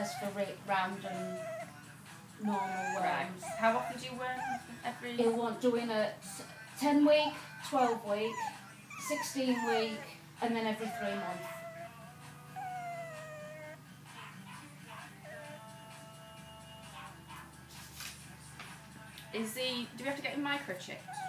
as for round and normal worms. Right. How often do you worm every? He'll want doing a 10 week, 12 week, 16 week, and then every 3 months. Do we have to get him microchipped?